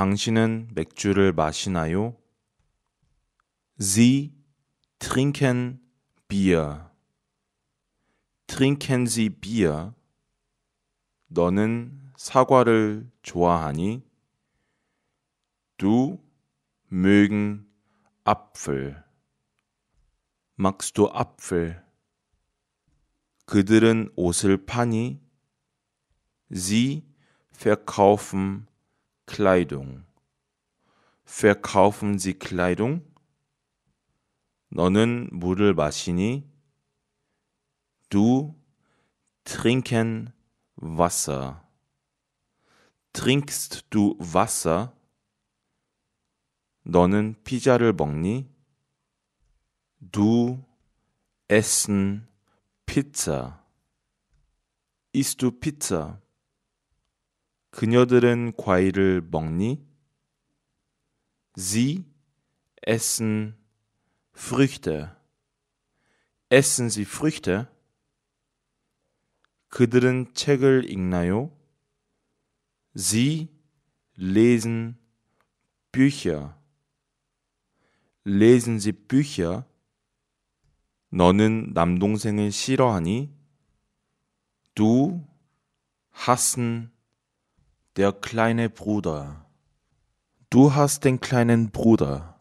당신은 맥주를 마시나요? Sie trinken Bier. Trinken Sie Bier? 너는 사과를 좋아하니? Du mögen Apfel. Magst du Apfel? 그들은 옷을 파니? Sie verkaufen Kleidung. Verkaufen Sie Kleidung? 너는 물을 마시니? Du trinken Wasser. Trinkst du Wasser? 너는 피자를 먹니? Du essen Pizza. Isst du Pizza? 그녀들은 과일을 먹니? Sie essen Früchte. Essen Sie Früchte? 그들은 책을 읽나요? Sie lesen Bücher. Lesen Sie Bücher? 너는 남동생을 싫어하니? Du hassen der kleine Bruder. Du hast den kleinen Bruder.